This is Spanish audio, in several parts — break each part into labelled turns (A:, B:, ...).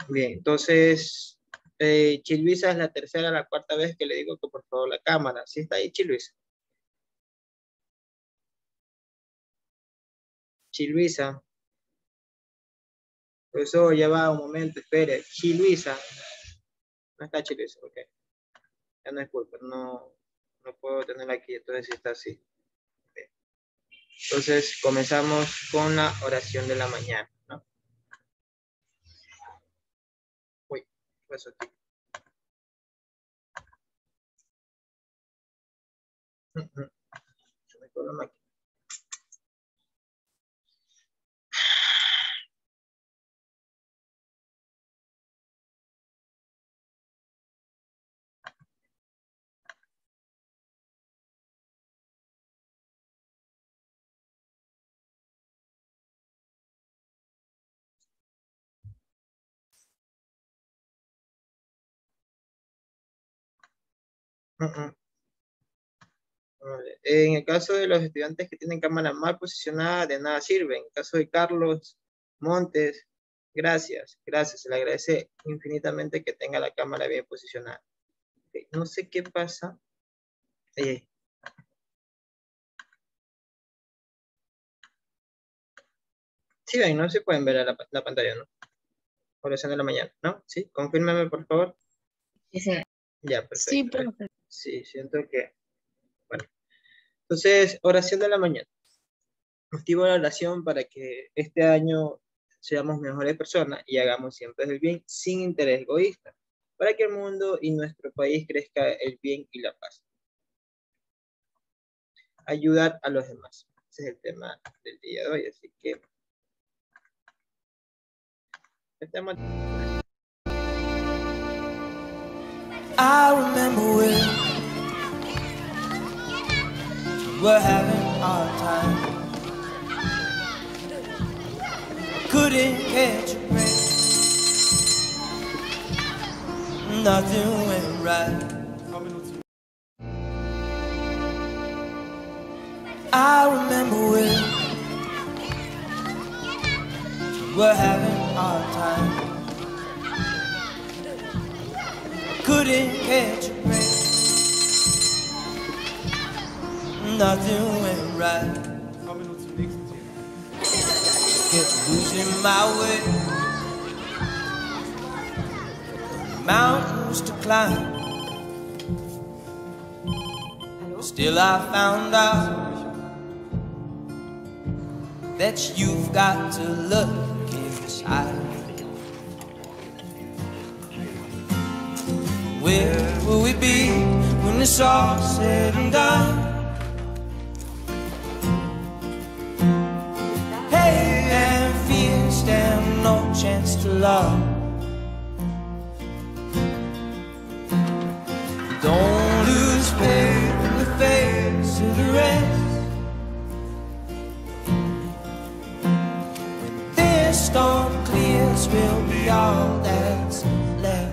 A: Bien, entonces, Chiluisa es la tercera, la cuarta vez que le digo que por favor la cámara. ¿Sí está ahí, Chiluisa? Chiluisa. Eso ya va un momento, espere. Chiluisa. No está Chiluisa, ok. Ya no es culpa, no puedo tenerla aquí, entonces sí está así. Bien. Entonces, comenzamos con la oración de la mañana, ¿no? Uy, ¿qué pasó aquí? Se me quedó la máquina. Vale. En el caso de los estudiantes que tienen cámara mal posicionada, de nada sirve. En el caso de Carlos Montes, gracias, gracias. Se le agradece infinitamente que tenga la cámara bien posicionada. Ok, no sé qué pasa. Eh, sí, ven, no se pueden ver a la pantalla, ¿no? Oración de la mañana, ¿no? Sí, confírmeme, por favor.
B: Sí,
A: Ya,
B: sí,
A: perfecto.
B: profe.
A: Sí, siento que, bueno. Entonces, oración de la mañana. Motivo la oración para que este año seamos mejores personas y hagamos siempre el bien sin interés egoísta, para que el mundo y nuestro país crezca el bien y la paz. Ayudar a los demás. Ese es el tema del día de hoy, así que el tema...
C: I remember when we're having our time. Couldn't catch a break. Nothing went right. I remember when we're having our time. Couldn't catch a break. Nothing went right. Kept losing my way. Mountains to climb. Still I found out that you've got to look inside. Where will we be when it's all said and done? Hate and fear stand no chance to love. Don't lose faith in the face of the rest. When this storm clears, we'll be all that's left.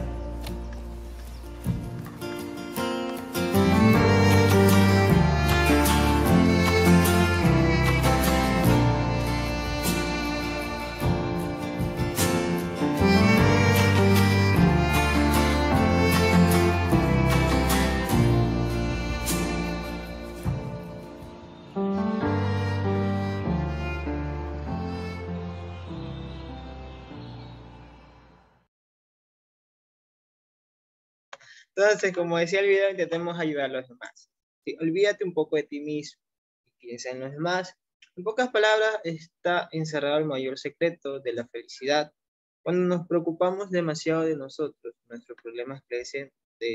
A: Entonces, como decía el video, intentemos ayudar a los demás. Sí, olvídate un poco de ti mismo y piensa en los demás. En pocas palabras, está encerrado el mayor secreto de la felicidad. Cuando nos preocupamos demasiado de nosotros, nuestros problemas crecen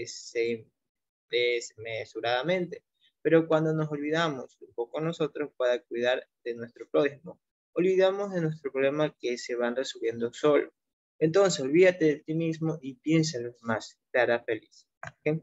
A: desmesuradamente. Pero cuando nos olvidamos un poco nosotros para cuidar de nuestro prójimo, olvidamos de nuestro problema que se van resolviendo solo. Entonces, olvídate de ti mismo y piensa en los demás. Te hará feliz. ¿Okay?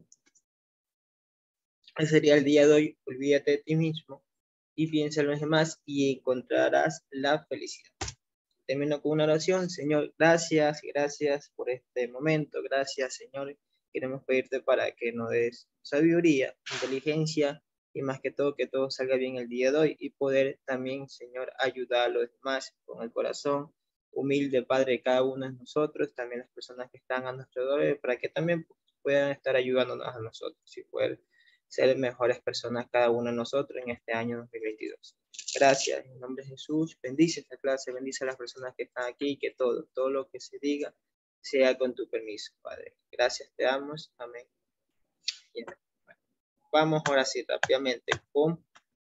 A: Ese sería el día de hoy. Olvídate de ti mismo y piensa en los demás y encontrarás la felicidad. Termino con una oración. Señor, gracias, gracias por este momento. Gracias, Señor. Queremos pedirte para que nos des sabiduría, inteligencia y más que todo salga bien el día de hoy y poder también, Señor, ayudar a los demás con el corazón humilde Padre de cada uno de nosotros, también las personas que están a nuestro alrededor, para que también puedan estar ayudándonos a nosotros y poder ser mejores personas cada uno de nosotros en este año 2022. Gracias, en nombre de Jesús, bendice esta clase, bendice a las personas que están aquí y que todo lo que se diga sea con tu permiso, Padre. Gracias, te damos, amén. Bueno, vamos ahora sí, rápidamente con,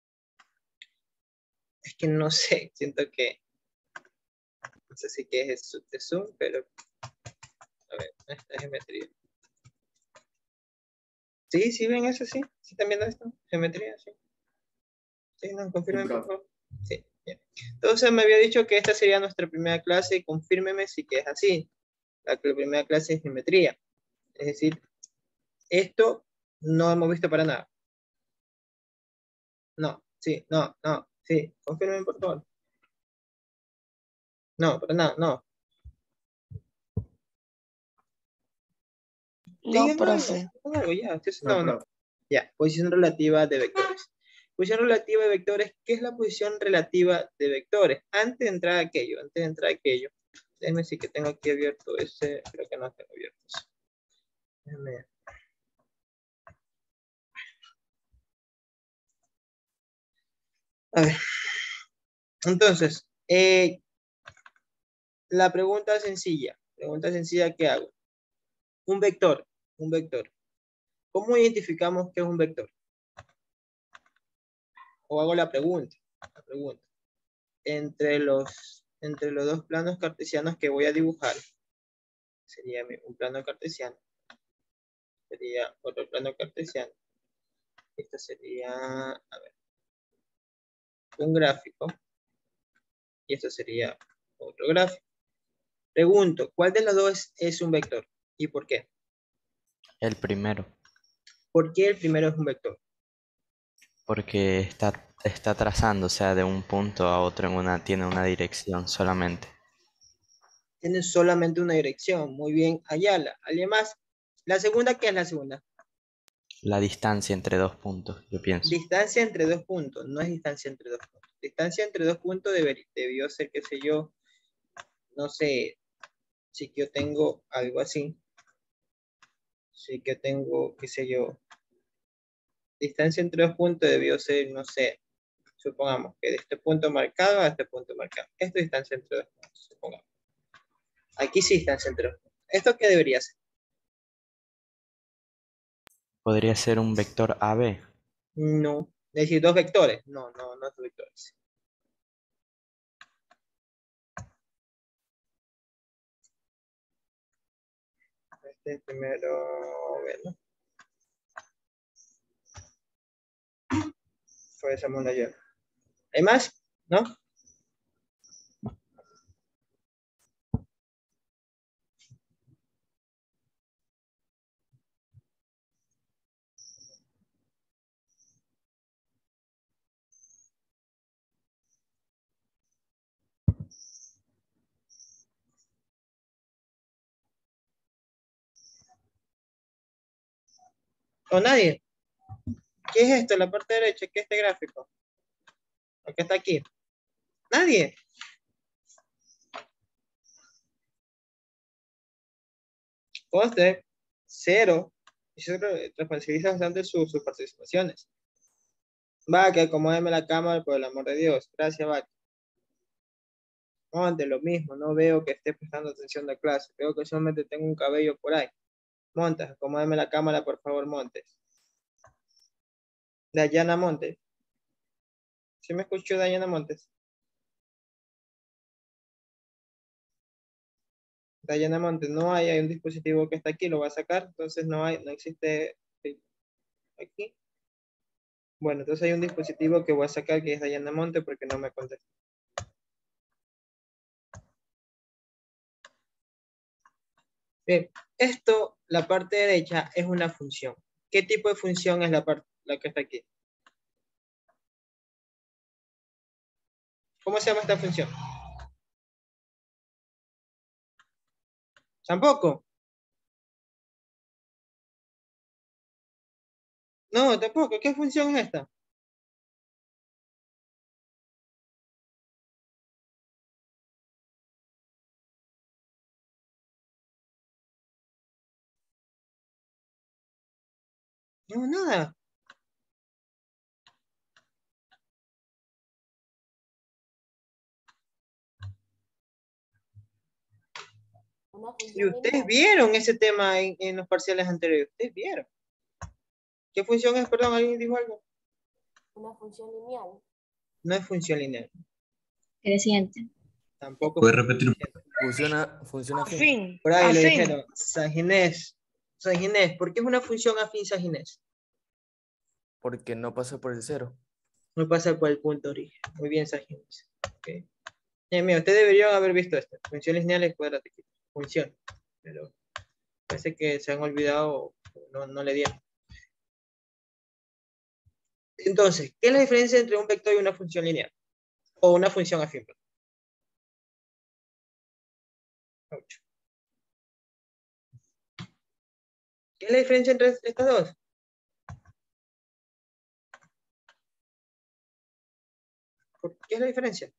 A: es que no sé, siento que, no sé si que es de Zoom, pero, a ver, esta es geometría. Sí, sí, ven eso, sí, sí, también viendo esto, geometría, sí. Sí, no, confirmen, por favor. Sí, bien. Entonces me había dicho que esta sería nuestra primera clase y confírmeme si que es así. La primera clase es geometría. Es decir, esto no hemos visto para nada. No, sí, no, sí. Confírmeme, por favor. No, para nada, no.
B: No,
A: Díganme
B: profe.
A: algo, ya. Entonces, no. Ya, posición relativa de vectores. Posición relativa de vectores, ¿qué es la posición relativa de vectores? Antes de entrar a aquello, déjenme decir que tengo aquí abierto ese, creo que no tengo abierto ese. Déjenme. A ver, entonces, la pregunta sencilla que hago. Un vector. ¿Cómo identificamos qué es un vector? O hago la pregunta. Entre los dos planos cartesianos que voy a dibujar, sería un plano cartesiano, sería otro plano cartesiano. Esto sería, a ver, un gráfico, y esto sería otro gráfico. Pregunto, ¿cuál de los dos es un vector? ¿Y por qué?
D: El primero,
A: ¿Por qué el primero es un vector?
D: porque está trazando, o sea, de un punto a otro tiene una dirección solamente.
A: Tiene solamente una dirección. Muy bien, Ayala. ¿Alguien más? La segunda, ¿qué es la segunda?
D: La distancia entre dos puntos, yo pienso.
A: Distancia entre dos puntos. No es distancia entre dos puntos. Distancia entre dos puntos debió ser, qué sé yo, no sé, si yo tengo algo así. Si que tengo, qué sé yo, distancia entre dos puntos debió ser, no sé, supongamos que de este punto marcado a este punto marcado. Esto es distancia entre dos puntos, supongamos. Aquí sí distancia entre dos puntos. ¿Esto qué debería ser?
D: ¿Podría ser un vector AB?
A: No. Es decir, dos vectores. No dos vectores. Este primero, bueno, fue esa mona yo. ¿Hay más? ¿No? ¿O nadie? ¿Qué es esto? La parte derecha, ¿qué es este gráfico? ¿O qué está aquí? ¿Nadie? Coste, cero. Y eso responsabiliza bastante sus participaciones. Va, que acomódeme la cámara por el amor de Dios. Gracias, va. Monte, lo mismo, no veo que esté prestando atención a clase. Veo que solamente tengo un cabello por ahí. Montes, acomódeme la cámara, por favor, Montes. Dayana Montes. ¿Sí me escuchó Dayana Montes? Dayana Montes, no hay un dispositivo que está aquí, lo va a sacar, entonces no existe aquí. Bueno, entonces hay un dispositivo que voy a sacar que es Dayana Montes porque no me contesta. Bien, esto, la parte derecha, es una función. ¿Qué tipo de función es la que está aquí? ¿Cómo se llama esta función? Tampoco. No, tampoco. ¿Qué función es esta? No, nada.
B: Una
A: Y
B: función
A: ustedes
B: lineal.
A: vieron ese tema en los parciales anteriores. Ustedes vieron. ¿Qué función es? Perdón, ¿alguien dijo algo?
B: Una función lineal.
A: No es función lineal.
E: Creciente.
A: Tampoco
F: ¿Puede
A: es
F: repetir?
G: Funciona afín.
H: Afín.
A: por ahí lo
H: Afín.
A: dijeron. San Ginés. San Ginés. ¿Por qué es una función afín San Ginés?
G: Porque no pasa por el cero.
A: No pasa por el punto de origen. Muy bien, San Ginés. Okay. Mira, ustedes deberían haber visto esto. Funciones lineales cuadráticas. Función. Pero parece que se han olvidado o no le dieron. Entonces, ¿qué es la diferencia entre un vector y una función lineal? O una función afín. ¿Qué es la diferencia entre estas dos? ¿Qué es la diferencia?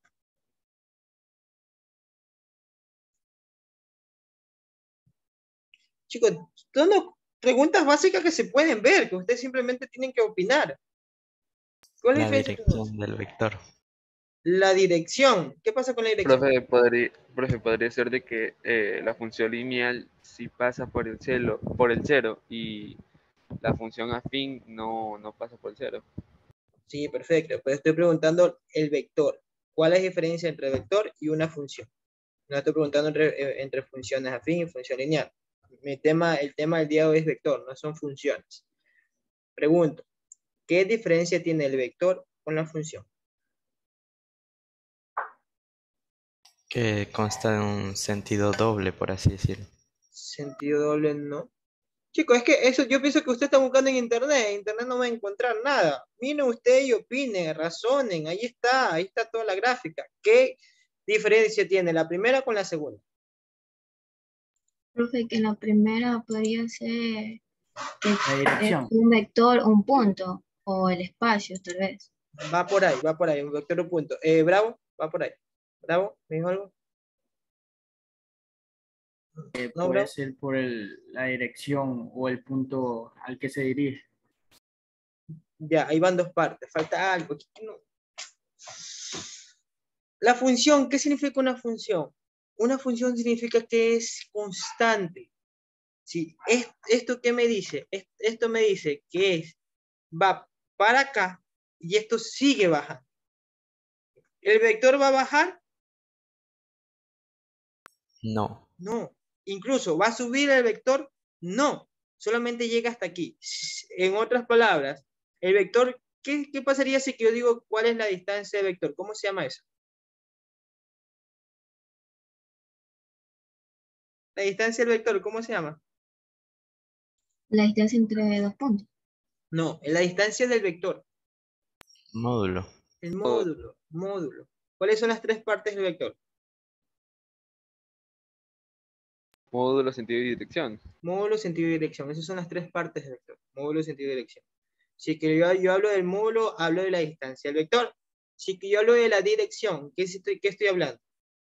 A: Chicos, son preguntas básicas que se pueden ver, que ustedes simplemente tienen que opinar. ¿Cuál es la
D: La
A: diferencia entre dos?
D: dirección del vector.
A: La dirección. ¿Qué pasa con la dirección?
I: Profe, podría ser de que la función lineal sí pasa por el cero y la función afín no pasa por el cero.
A: Sí, perfecto. Pues estoy preguntando el vector. ¿Cuál es la diferencia entre vector y una función? No estoy preguntando entre funciones afín y función lineal. El tema del día de hoy es vector, no son funciones. Pregunto, ¿qué diferencia tiene el vector con la función?
D: Que consta de un sentido doble, por así decirlo.
A: Sentido doble, no. Chicos, es que eso yo pienso que usted está buscando en internet. En internet no va a encontrar nada. Miren usted y opinen, razonen. Ahí está toda la gráfica. ¿Qué diferencia tiene la primera con la segunda?
E: Profe, que la primera podría ser
J: La dirección.
E: un vector, un punto, o el espacio, tal vez.
A: Va por ahí, un vector o punto. Bravo, va por ahí. Bravo, ¿me dijo algo? No,
J: Puede
A: Bravo.
J: ser por la dirección o el punto al que se dirige.
A: Ya, ahí van dos partes. Falta algo. La función, ¿qué significa una función? Una función significa que es constante. ¿Sí? ¿Esto qué me dice? Esto me dice que va para acá y esto sigue bajando. ¿El vector va a bajar?
D: No.
A: No. Incluso, ¿va a subir el vector? No. Solamente llega hasta aquí. En otras palabras, el vector, ¿qué pasaría si yo digo cuál es la distancia del vector? ¿Cómo se llama eso? La distancia del vector, ¿cómo se llama?
E: La distancia entre dos puntos.
A: No, la distancia del vector.
D: Módulo.
A: El módulo. ¿Cuáles son las tres partes del vector?
I: Módulo, sentido y dirección.
A: Módulo, sentido y dirección. Esas son las tres partes del vector. Módulo, sentido y dirección. Si que yo hablo del módulo, hablo de la distancia del vector. Si que yo hablo de la dirección, ¿qué estoy hablando?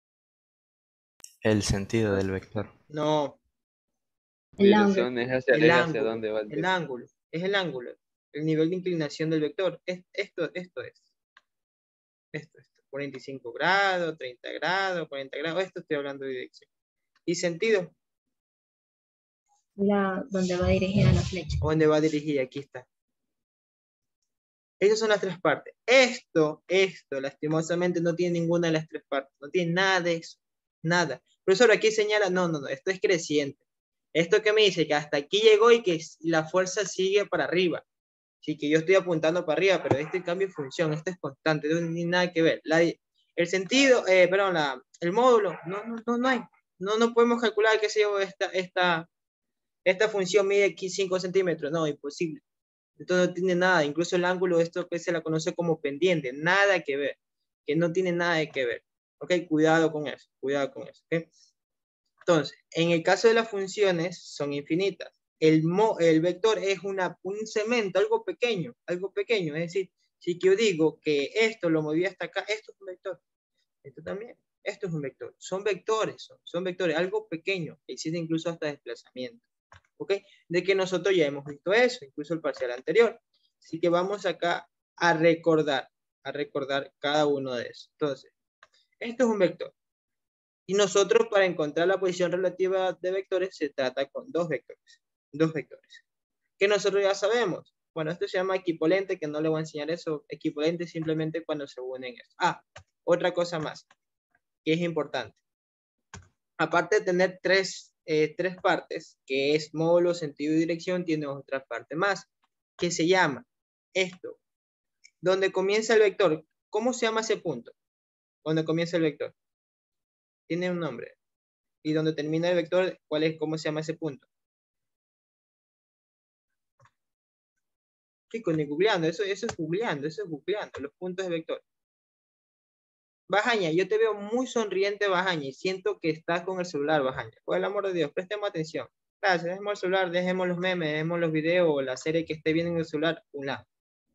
D: El sentido del vector.
A: No,
E: El ángulo.
I: Dirección es hacia dónde va el
A: el
I: vector.
A: ángulo. Es el ángulo. El nivel de inclinación del vector. Esto es. Esto. 45 grados, 30 grados, 40 grados. Esto estoy hablando de dirección. ¿Y sentido?
E: Donde va dirigida la flecha.
A: ¿Dónde va dirigida? Aquí está. Esas son las tres partes. Esto, lastimosamente, no tiene ninguna de las tres partes. No tiene nada de eso. Nada. Profesor, aquí señala, no, esto es creciente. Esto que me dice que hasta aquí llegó y que la fuerza sigue para arriba. Sí, que yo estoy apuntando para arriba, pero este cambio de función, esto es constante, no tiene nada que ver. El sentido, el módulo, no hay. No podemos calcular, qué sé yo, esta función mide aquí 5 centímetros. No, imposible. Entonces no tiene nada, incluso el ángulo, esto que se la conoce como pendiente, nada que ver, que no tiene nada que ver. Ok, cuidado con eso, ¿okay? Entonces, en el caso de las funciones, son infinitas. El vector es un cemento, algo pequeño, es decir, si yo digo que esto lo moví hasta acá, esto es un vector, esto también, esto es un vector, son vectores, algo pequeño, existe incluso hasta desplazamiento. ¿Ok? De que nosotros ya hemos visto eso, incluso el parcial anterior. Así que vamos acá a recordar cada uno de esos. Entonces, esto es un vector. Y nosotros para encontrar la posición relativa de vectores se trata con dos vectores. Dos vectores. Que nosotros ya sabemos. Bueno, esto se llama equipolente, que no le voy a enseñar eso. Equipolente simplemente cuando se unen eso. Ah, otra cosa más, que es importante. Aparte de tener tres partes, que es módulo, sentido y dirección, tiene otra parte más, que se llama esto. Donde comienza el vector, ¿cómo se llama ese punto? Donde comienza el vector. Tiene un nombre. Y donde termina el vector, ¿cómo se llama ese punto? Chicos, ni googleando, eso es googleando, los puntos de vector. Bajaña, yo te veo muy sonriente, Bajaña, y siento que estás con el celular, Bajaña. Por el amor de Dios, prestemos atención. Gracias, dejemos el celular, dejemos los memes, dejemos los videos o la serie que esté viendo en el celular a un lado.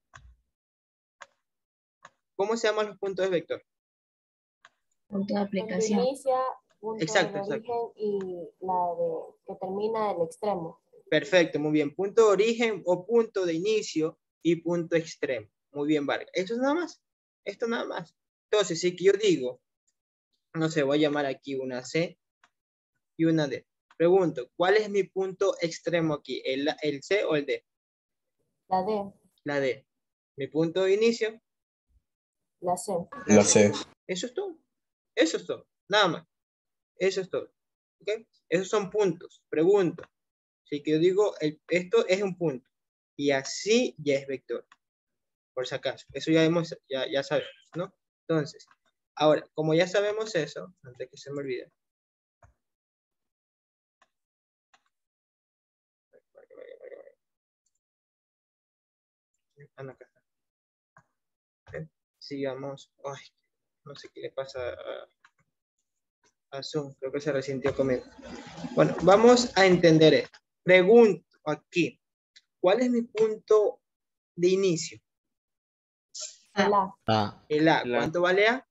A: ¿Cómo se llaman los puntos de vector?
E: Punto de
B: Donde
E: aplicación.
B: inicia, punto
A: Exacto,
B: de origen y la de que termina en el extremo.
A: Perfecto, muy bien. Punto de origen o punto de inicio y punto extremo. Muy bien, Vargas. Eso es nada más. Esto nada más. Entonces, si yo digo, no sé, voy a llamar aquí una C y una D. Pregunto, ¿cuál es mi punto extremo aquí? ¿El C o el D?
B: La D,
A: La D. Mi punto de inicio.
B: la C.
F: La C.
A: Eso es todo. Eso es todo. Nada más. Eso es todo. ¿Ok? Esos son puntos. Pregunto. Así que yo digo, esto es un punto. Y así ya es vector. Por si acaso. Eso ya sabemos, ¿no? Entonces, ahora, como ya sabemos eso, antes que se me olvide. Ah, no, acá está. ¿Okay? Sigamos. Ay, no sé qué le pasa a Zoom. Creo que se resintió conmigo. Bueno, vamos a entender esto. Pregunto aquí. ¿Cuál es mi punto de inicio?
B: El A.
D: Ah,
A: El A.
I: La-
A: ¿Cuánto vale A?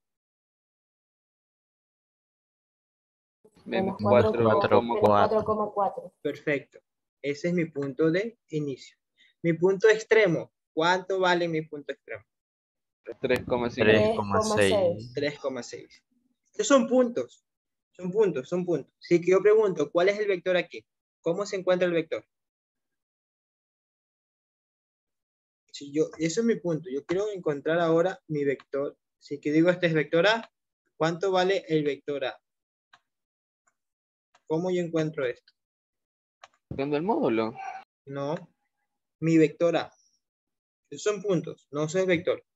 I: Menos
B: Menos
D: 4,4.
B: 4,4.
A: Perfecto. Ese es mi punto de inicio. Mi punto extremo. ¿Cuánto vale mi punto extremo?
I: 3,5.
D: 3,6.
A: 3,6. Estos son puntos. Son puntos, son puntos. Así que yo pregunto, ¿cuál es el vector aquí? ¿Cómo se encuentra el vector? Eso es mi punto. Yo quiero encontrar ahora mi vector. Si que digo este es vector A, ¿cuánto vale el vector A? ¿Cómo yo encuentro esto?
I: Buscando el módulo.
A: No, mi vector A. Esos son puntos, no eso es vector.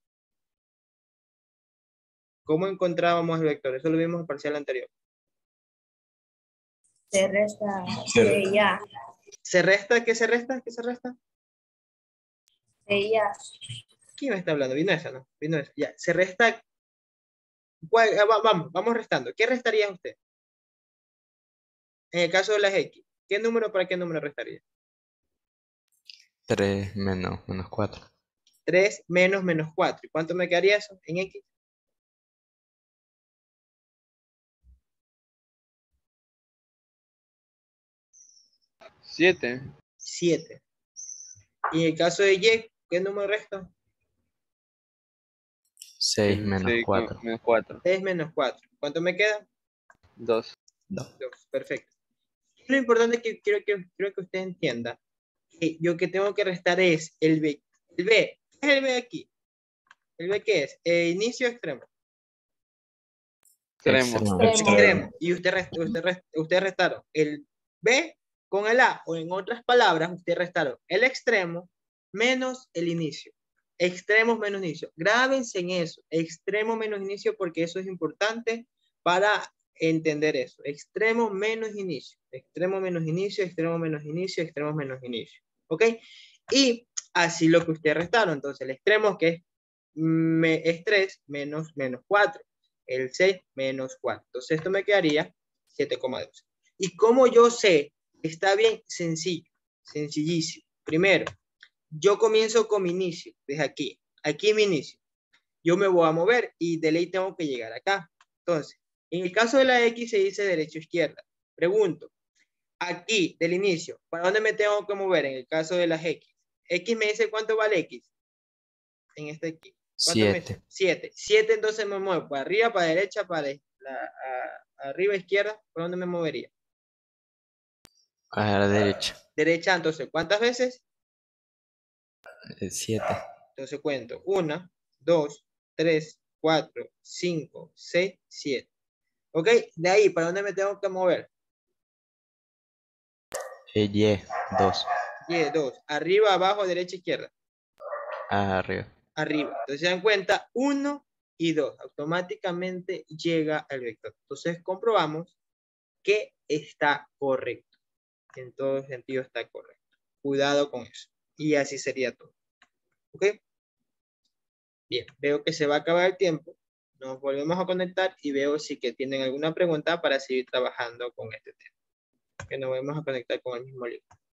A: ¿Cómo encontrábamos el vector? Eso lo vimos en el parcial anterior.
E: Se resta
F: C.
E: ya.
A: ¿Se resta? ¿Qué se resta? ¿Qué se resta?
E: Ya.
A: ¿Quién me está hablando? Vino esa, ¿no? Vino esa. Ya, se resta. Vamos restando. ¿Qué restaría usted? En el caso de las X, ¿qué número para qué número restaría?
D: 3 menos 4.
A: 3 menos menos 4. ¿Y cuánto me quedaría eso en X?
I: 7.
A: 7. Y en el caso de Y, ¿qué número resta?
D: 6 menos 4.
I: Menos 4.
A: 6 menos 4. ¿Cuánto me queda?
I: 2.
A: 2. Perfecto. Lo importante que quiero que usted entienda, que yo que tengo que restar es el B. El B. ¿Qué es el B aquí? ¿El B qué es? Inicio extremo.
I: Extremo.
A: Extremo. Y usted restaron el B con el A, o en otras palabras, usted restaron el extremo menos el inicio. Extremos menos inicio. Grábense en eso. Extremo menos inicio, porque eso es importante para entender eso. Extremo menos inicio. Extremo menos inicio, extremo menos inicio, extremo menos inicio. ¿Ok? Y así lo que usted restaron. Entonces, el extremo que es 3 menos 4. El 6 menos 4. Entonces, esto me quedaría 7,2. ¿Y cómo yo sé? Está bien sencillo. Sencillísimo. Primero, yo comienzo con mi inicio. Desde aquí. Aquí es mi inicio. Yo me voy a mover y de ley tengo que llegar acá. Entonces, en el caso de la X se dice derecha o izquierda. Pregunto, Aquí, del inicio, ¿para dónde me tengo que mover en el caso de las X? X me dice cuánto vale X. En este aquí. ¿Cuánto me dice?
D: 7.
A: 7, entonces me muevo para arriba, para derecha, para arriba, izquierda. ¿Por dónde me movería?
D: A la derecha.
A: Derecha, entonces, ¿cuántas veces?
D: 7.
A: Entonces cuento. 1, 2, 3, 4, 5, 6, 7. ¿Ok? De ahí, ¿para dónde me tengo que mover?
D: Y, 2.
A: Y, 2. Arriba, abajo, derecha, izquierda.
D: Arriba.
A: Arriba. Entonces se dan cuenta, 1 y 2. Automáticamente llega el vector. Entonces comprobamos que está correcto. En todo sentido está correcto. Cuidado con eso. Y así sería todo. ¿Ok? Bien, veo que se va a acabar el tiempo. Nos volvemos a conectar y veo si que tienen alguna pregunta para seguir trabajando con este tema. Que nos vamos a conectar con el mismo libro.